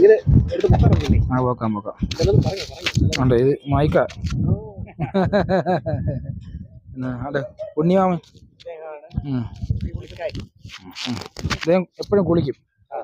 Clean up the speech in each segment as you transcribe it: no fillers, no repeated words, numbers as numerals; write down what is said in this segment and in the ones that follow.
ആ പോക്കാം പോക്കാം ഉണ്ട് ഇത് മായിക്ക അതെ പുണ്യമാമൻ ഇദ്ദേഹം എപ്പോഴും കുളിക്കും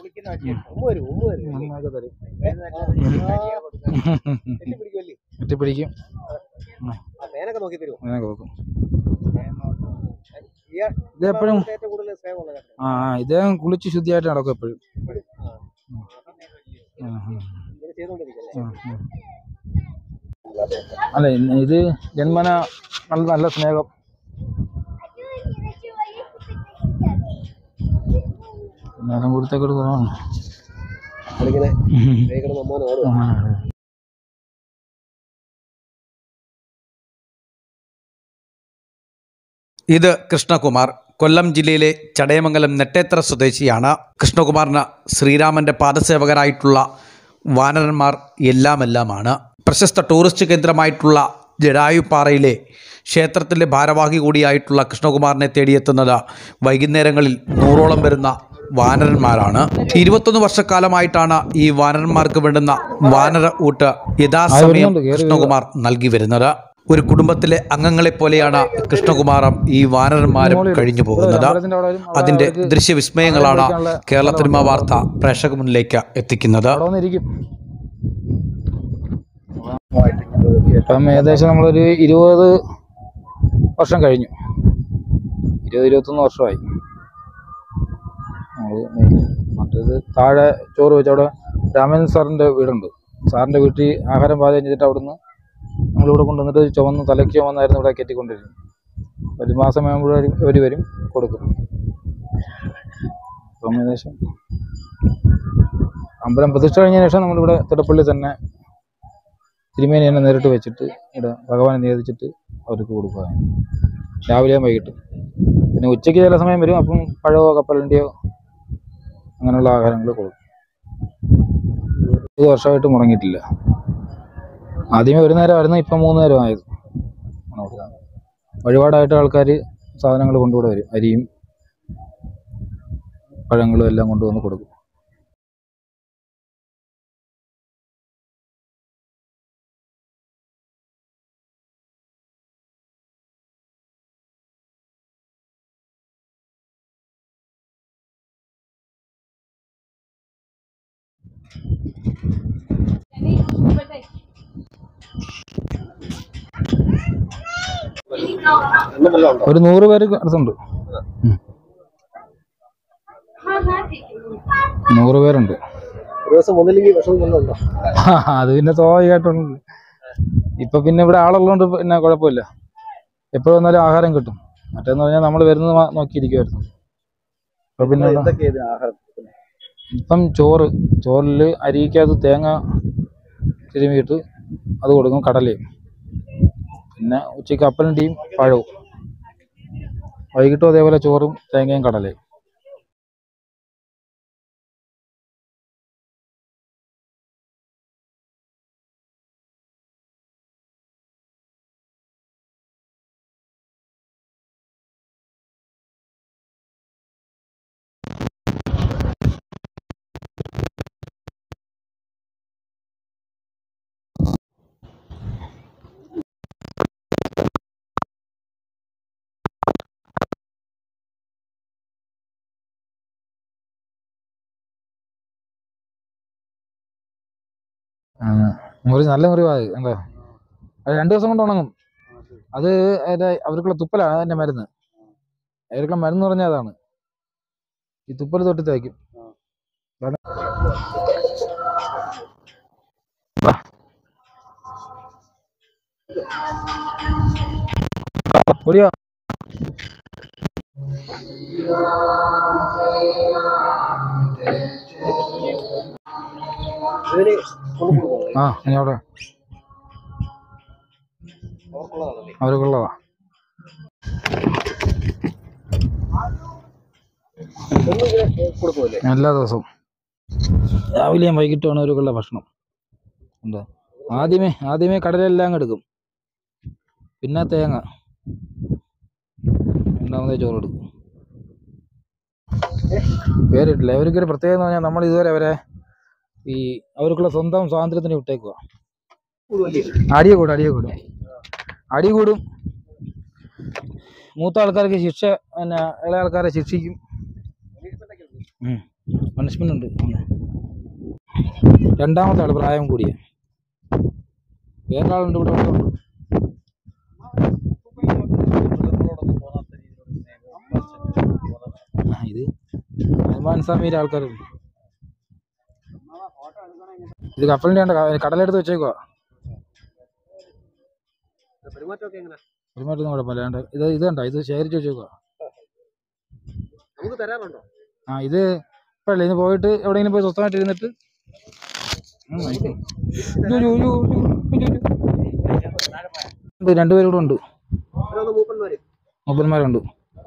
എത്തിപ്പിടിക്കും നോക്കും ഇതെപ്പോഴും ഇദ്ദേഹം കുളിച്ച് ശുദ്ധിയായിട്ട് നടക്കും എപ്പോഴും. അല്ല ഇത് ജന്മന നല്ല സ്നേഹം. സ്നേഹം കൊടുത്തൊക്കെ കുറവാണ്. ഇത് കൃഷ്ണകുമാർ കൊല്ലം ജില്ലയിലെ ചടയമംഗലം നെട്ടേത്ര സ്വദേശിയാണ്. കൃഷ്ണകുമാറിന് ശ്രീരാമൻ്റെ പാദസേവകരായിട്ടുള്ള വാനരന്മാർ എല്ലാമെല്ലാമാണ്. പ്രശസ്ത ടൂറിസ്റ്റ് കേന്ദ്രമായിട്ടുള്ള ജടായുപ്പാറയിലെ ക്ഷേത്രത്തിലെ ഭാരവാഹി കൂടിയായിട്ടുള്ള കൃഷ്ണകുമാറിനെ തേടിയെത്തുന്നത് വൈകുന്നേരങ്ങളിൽ 100ഓളം വരുന്ന വാനരന്മാരാണ്. 21 വർഷക്കാലമായിട്ടാണ് ഈ വാനരന്മാർക്ക് വേണ്ടുന്ന വാനര ഊട്ട് യഥാസമയം കൃഷ്ണകുമാർ നൽകി വരുന്നത്. ഒരു കുടുംബത്തിലെ അംഗങ്ങളെപ്പോലെയാണ് കൃഷ്ണകുമാറും ഈ വാനരന്മാരും കഴിഞ്ഞു പോകുന്നത്. അതിൻ്റെ ദൃശ്യവിസ്മയങ്ങളാണ് കേരള സിനിമ വാർത്ത പ്രേക്ഷക മുന്നിലേക്ക് എത്തിക്കുന്നത്. ഇപ്പം ഏകദേശം നമ്മളൊരു 20 വർഷം കഴിഞ്ഞു. 20-21 വർഷമായി. മറ്റേത് താഴെ ചോറ് വെച്ച് അവിടെ രാമൻ സാറിൻ്റെ വീടുണ്ട്. സാറിൻ്റെ വീട്ടിൽ ആഹാരം പാചകം ചെയ്തിട്ട് അവിടുന്ന് നമ്മളിവിടെ കൊണ്ടുവന്നിട്ട് തലയ്ക്ക് ചുമന്നായിരുന്നു ഇവിടെ കയറ്റിക്കൊണ്ടിരുന്നത്. ഒരു മാസം ആകുമ്പോഴും ഇവർ വരും കൊടുക്കും. അപ്പം ഏകദേശം അമ്പലം പ്രതിഷ്ഠ കഴിഞ്ഞ ശേഷം നമ്മളിവിടെ തിടപ്പള്ളി തന്നെ തിരുമേനി തന്നെ നേരിട്ട് വെച്ചിട്ട് ഇവിടെ ഭഗവാനെ നിവേദിച്ചിട്ട് അവർക്ക് കൊടുക്കുക രാവിലെയും വൈകിട്ടും. പിന്നെ ഉച്ചയ്ക്ക് ചില സമയം വരും. അപ്പം പഴമോ കപ്പലണ്ടിയോ അങ്ങനെയുള്ള ആഹാരങ്ങൾ കൊടുക്കും. 20 വർഷമായിട്ട് മുടങ്ങിയിട്ടില്ല. ആദ്യമേ ഒരു നേരമായിരുന്നു, ഇപ്പം 3 നേരമായത്. വഴിപാടായിട്ട് ആൾക്കാർ സാധനങ്ങൾ കൊണ്ടുകൂടെ വരും. അരിയും പഴങ്ങളും എല്ലാം കൊണ്ടുവന്ന് കൊടുക്കും. ഒരു 100 പേര് അടുത്തുണ്ട്. 100 പേരുണ്ട്. അത് പിന്നെ സ്വാഭാവികമായിട്ടുണ്ട്. ഇപ്പൊ പിന്നെ ഇവിടെ ആളുള്ളതുകൊണ്ട് പിന്നെ കുഴപ്പമില്ല. എപ്പോഴും വന്നാലും ആഹാരം കിട്ടും. മറ്റേന്ന് പറഞ്ഞാൽ നമ്മൾ വരുന്നത് നോക്കിയിരിക്കുമായിരുന്നു. ഇപ്പൊ പിന്നെ ഇപ്പം ചോറിൽ അരിക്കകത്ത് തേങ്ങ തിരുമിയിട്ട് അത് കൊടുക്കും, കടലയും. പിന്നെ ഉച്ചയ്ക്ക് കപ്പലണ്ടിയും പഴവും. വൈകിട്ടും അതേപോലെ ചോറും തേങ്ങയും കടലയും. മുറി നല്ല മുറിവായി എന്താ, അത് 2 ദിവസം കൊണ്ട് ഉണങ്ങും. അത് അവർക്കുള്ള തുപ്പലാണ് അതിൻ്റെ മരുന്ന്. അവർക്കുള്ള മരുന്ന് പറഞ്ഞാൽ അതാണ്. ഈ തുപ്പൽ തൊട്ട് തേക്കും. പൊടിയോ ഇനി അവിടെ അവർക്കുള്ളതാ. എല്ലാ ദിവസവും രാവിലെയും വൈകിട്ടുമാണ് അവർക്കുള്ള ഭക്ഷണം. എന്താ ആദ്യമേ കടലെല്ലാം എടുക്കും. പിന്നെ തേങ്ങ, രണ്ടാമതേ ചോറെടുക്കും. പേരിട്ടില്ല. അവർക്കൊരു പ്രത്യേകത എന്ന് പറഞ്ഞാൽ നമ്മൾ ഇതുവരെ അവരെ ഈ അവർക്കുള്ള സ്വന്തം സ്വാതന്ത്ര്യത്തിന് വിട്ടേക്കുക. അടിയെ കൂടും. മൂത്ത ആൾക്കാർക്ക് ശിക്ഷ, പിന്നെ ഇളയ ആൾക്കാരെ ശിക്ഷിക്കും. പണിഷ്മെന്റ് ഉണ്ട്. രണ്ടാമത്തെ ആള് പ്രായം കൂടിയ വേറൊരാളുണ്ട് ഇവിടെ ഉണ്ട്. ഇത് ഹനുമാൻ സ്വാമിയുടെ ആൾക്കാരുണ്ട്. ഇത് കപ്പലിന്റെ കടലെടുത്ത് വെച്ചേക്കുവാ. പെരുമാറ്റൊന്നും കുഴപ്പമില്ല. ഇത് കണ്ടോ, ഇത് ശേഖരിച്ച് വെച്ചേക്കുവാ. ഇത് ഇപ്പഴല്ലേ, ഇത് പോയിട്ട് എവിടെയെങ്കിലും പോയി സ്വസ്ഥമായിട്ട് ഇരുന്നിട്ട് രണ്ടുപേരും കൂടെ ഉണ്ട്. മൂപ്പന്മാരുണ്ട്.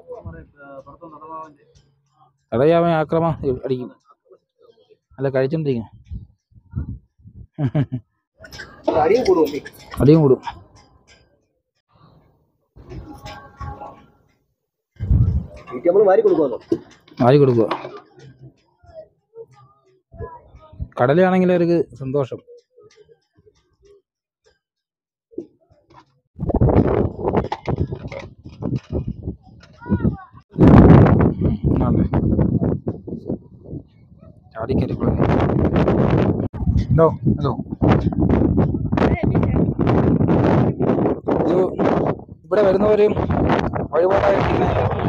തടയാവൻ ആക്രമം അടിക്കും. അല്ല, കഴിച്ചോണ്ടിരിക്കും. അടിയും കൂടും. വാരി കൊടുക്കുക. കടലാണെങ്കിൽ അവർക്ക് സന്തോഷം. ചാടിക്കരുക്കളെ. ഹലോ ഹലോ, ഇത് ഇവിടെ വരുന്നവരും വഴിപാടായിട്ട്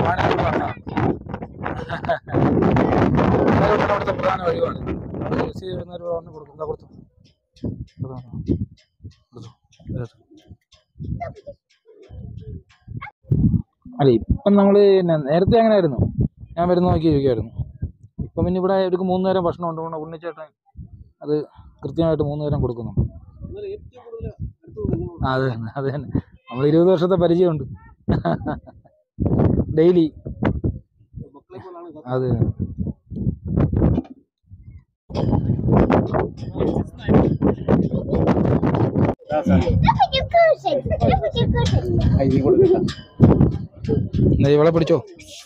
അവിടുത്തെ പ്രധാന വഴിപാട് വരുന്നവർ വന്ന് കൊടുത്തു. അല്ല, ഇപ്പം നമ്മള് നേരത്തെ അങ്ങനെ ആയിരുന്നു. ഞാൻ വരുന്ന നോക്കിയിരിക്കുമായിരുന്നു. ഇപ്പം പിന്നെ ഇവിടെ ഇവർക്ക് 3 നേരം ഭക്ഷണം ഉണ്ട്. ഉണ്ണിച്ചേട്ടൻ അത് കൃത്യമായിട്ട് 3 നേരം കൊടുക്കുന്നുണ്ട്. അത് തന്നെ നമ്മൾ 20 വർഷത്തെ പരിചയമുണ്ട്. ഡെയിലി അത് ഇവളെ പിടിച്ചോ.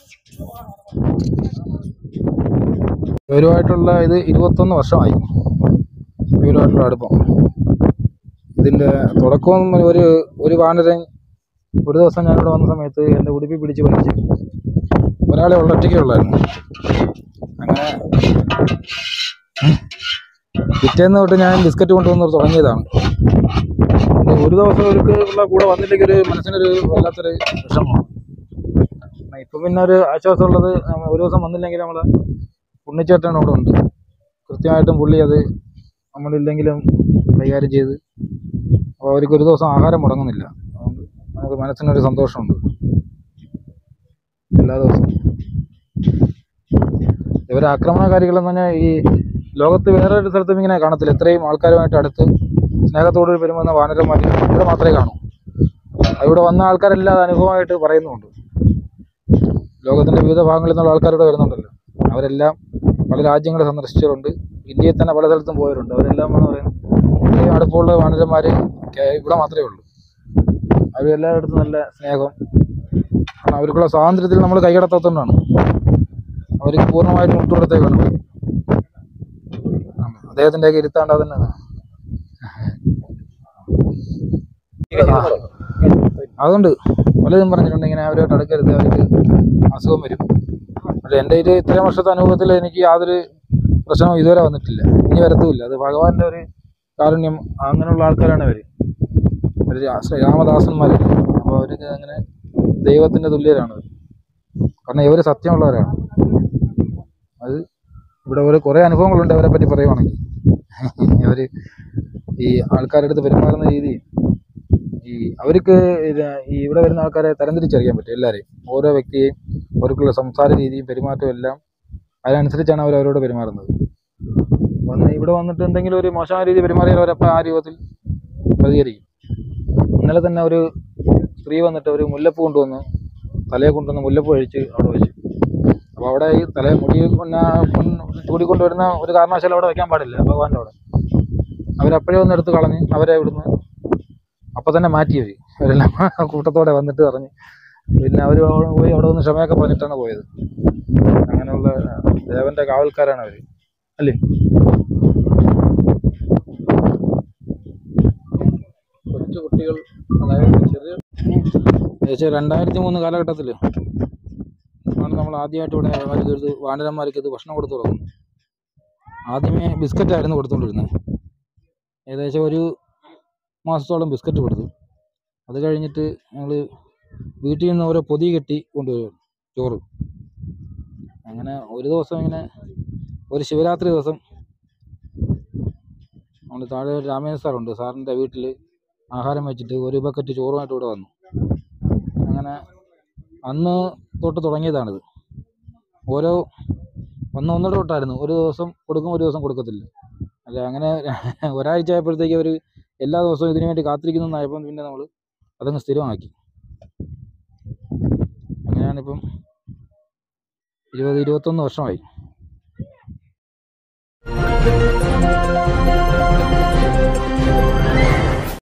ഇവരുമായിട്ടുള്ള ഇത് 21 വർഷമായി. ഇവരുമായിട്ടുള്ള അടുപ്പം. ഇതിൻ്റെ തുടക്കം ഒരു വാനരൻ ഒരു ദിവസം ഞാനിവിടെ വന്ന സമയത്ത് എൻ്റെ ഉടുപ്പി പിടിച്ച് വലിച്ച് ഒരാളെ ഒറ്റയ്ക്കുള്ളായിരുന്നു. അങ്ങനെ പിറ്റേന്ന് തൊട്ട് ഞാൻ ബിസ്ക്കറ്റ് കൊണ്ടുവന്ന് തുടങ്ങിയതാണ്. ഒരു ദിവസം ഉള്ള കൂടെ വന്നില്ലെങ്കിൽ ഒരു മനസ്സിനൊരു വല്ലാത്തൊരു വിഷമമാണ്. ഇപ്പം പിന്നെ ഒരു ആശ്വാസമുള്ളത്, ഒരു ദിവസം വന്നില്ലെങ്കിൽ നമ്മൾ ഉണ്ണിച്ചേട്ടൻ അവിടെ ഉണ്ട്. കൃത്യമായിട്ടും പുള്ളി അത് നമ്മളില്ലെങ്കിലും കൈകാര്യം ചെയ്ത്, അപ്പോൾ അവർക്ക് ഒരു ദിവസം ആഹാരം മുടങ്ങുന്നില്ല. അതുകൊണ്ട് നമുക്ക് മനസ്സിനൊരു സന്തോഷമുണ്ട് എല്ലാ ദിവസവും. ഇവരെ ആക്രമണകാരികളെന്ന് പറഞ്ഞാൽ ഈ ലോകത്ത് വേറൊരു സ്ഥലത്തും ഇങ്ങനെ കാണത്തില്ല. ഇത്രയും ആൾക്കാരുമായിട്ട് അടുത്ത് സ്നേഹത്തോട് പെരുമാറുന്ന വാനരന്മാർ ഇവിടെ മാത്രമേ കാണൂ. ഇവിടെ വന്ന ആൾക്കാരെല്ലാം അത് അനുഭവമായിട്ട് പറയുന്നുമുണ്ട്. ലോകത്തിൻ്റെ വിവിധ ഭാഗങ്ങളിൽ നിന്നുള്ള ആൾക്കാരിവിടെ വരുന്നുണ്ടല്ലോ. അവരെല്ലാം പല രാജ്യങ്ങൾ സന്ദർശിച്ചവരുണ്ട്. ഇന്ത്യയിൽ തന്നെ പല സ്ഥലത്തും പോയവരുണ്ട്. അവരെല്ലാം എന്ന് പറയുന്നത് ഇത്രയും അടുപ്പമുള്ള വാനരന്മാർ ഇവിടെ മാത്രമേ ഉള്ളൂ. അവരെല്ലായിടത്തും നല്ല സ്നേഹം. കാരണം അവർക്കുള്ള സ്വാതന്ത്ര്യത്തിൽ നമ്മൾ കൈകടത്താത്തതുകൊണ്ടാണ്. അവർക്ക് പൂർണ്ണമായിട്ടും വിട്ടുകൊടുത്തേ വേണം. അദ്ദേഹത്തിൻ്റെയൊക്കെ ഇരുത്താണ്ട് അതന്നെ. അതുകൊണ്ട് പലതും പറഞ്ഞിട്ടുണ്ട്, ഇങ്ങനെ അവരുമായിട്ട് അടുക്കരുത്, അവർക്ക് അസുഖം വരും. പക്ഷേ എൻ്റെ ഇത്രയും വർഷത്തെ അനുഭവത്തിൽ എനിക്ക് യാതൊരു പ്രശ്നവും ഇതുവരെ വന്നിട്ടില്ല, ഇനി വരത്തുമില്ല. അത് ഭഗവാന്റെ ഒരു കാരുണ്യം. അങ്ങനെയുള്ള ആൾക്കാരാണ് അവർ. ഒരു രാമദാസന്മാരാണ്. അപ്പോൾ അവർക്ക് അങ്ങനെ ദൈവത്തിൻ്റെ തുല്യരാണ്. കാരണം ഇവർ സത്യമുള്ളവരാണ്. അത് ഇവിടെ കുറേ അനുഭവങ്ങളുണ്ട് അവരെ പറ്റി പറയുവാണെങ്കിൽ. അവർ ഈ ആൾക്കാരുടെ അടുത്ത് പെരുമാറുന്ന രീതി, അവർക്ക് ഇവിടെ വരുന്ന ആൾക്കാരെ തരംതിരിച്ചറിയാൻ പറ്റും. എല്ലാവരെയും, ഓരോ വ്യക്തിയെയും, അവർക്കുള്ള സംസാര രീതിയും പെരുമാറ്റവും എല്ലാം അതിനനുസരിച്ചാണ് അവരോട് പെരുമാറുന്നത്. ഇവിടെ വന്നിട്ട് എന്തെങ്കിലും ഒരു മോശമായ രീതി പെരുമാറിയാൽ അവരപ്പോൾ ആ രൂപത്തിൽ പ്രതികരിക്കും. ഇന്നലെ തന്നെ ഒരു സ്ത്രീ വന്നിട്ട് ഒരു മുല്ലപ്പൂ കൊണ്ടുവന്ന് തലയെ കൊണ്ടുവന്ന് മുല്ലപ്പൂ കഴിച്ച് അവിടെ വെച്ചു. അപ്പോൾ അവിടെ ഈ മുടി ചൂടിക്കൊണ്ടുവരുന്ന ഒരു കാരണവശാലും അവിടെ വയ്ക്കാൻ പാടില്ല ഭഗവാന്റെ അവിടെ. അവരപ്പോഴേ ഒന്ന് എടുത്ത് കളഞ്ഞ് അവരെ ഇവിടുന്ന് അപ്പം തന്നെ മാറ്റിയവർ. അവരെല്ലാം കൂട്ടത്തോടെ വന്നിട്ട് പറഞ്ഞ്, പിന്നെ അവർ പോയി അവിടെ ഒന്ന് ക്ഷമയൊക്കെ പറഞ്ഞിട്ടാണ് പോയത്. അങ്ങനെയുള്ള ദേവൻ്റെ കാവൽക്കാരാണ് അവർ, അല്ലേ? കുട്ടികൾ, അതായത് ചെറിയ ഏകദേശം 2003 കാലഘട്ടത്തിൽ ആണ് നമ്മൾ ആദ്യമായിട്ട് ഇവിടെ വാനരന്മാർക്ക് ഇത് ഭക്ഷണം കൊടുത്തു തുടങ്ങുന്നത്. ആദ്യമേ ബിസ്ക്കറ്റായിരുന്നു കൊടുത്തുകൊണ്ടിരുന്നത്. ഏകദേശം 1 മാസത്തോളം ബിസ്ക്കറ്റ് കൊടുത്തു. അത് കഴിഞ്ഞിട്ട് ഞങ്ങൾ വീട്ടിൽ നിന്ന് ഓരോ പൊതി കെട്ടി കൊണ്ടുവരും ചോറ്. അങ്ങനെ ഒരു ദിവസം ഇങ്ങനെ ഒരു ശിവരാത്രി ദിവസം നമ്മൾ താഴെ ഒരു രാമേന്ദ്ര സാറുണ്ട്, സാറിൻ്റെ വീട്ടിൽ ആഹാരം വെച്ചിട്ട് ഒരു ബക്കറ്റ് ചോറുമായിട്ട് ഇവിടെ വന്നു. അങ്ങനെ അന്ന് തൊട്ട് തുടങ്ങിയതാണിത്. ഒന്നൊന്നര തൊട്ടായിരുന്നു, ഒരു ദിവസം കൊടുക്കും ഒരു ദിവസം കൊടുക്കത്തില്ല. അല്ല അങ്ങനെ ഒരാഴ്ച ആയപ്പോഴത്തേക്ക് അവർ എല്ലാ ദിവസവും ഇതിനു വേണ്ടി കാത്തിരിക്കുന്നതായപ്പം പിന്നെ നമ്മൾ അതങ്ങ് സ്ഥിരമാക്കി. അങ്ങനെയാണിപ്പം 20-21 വർഷമായി.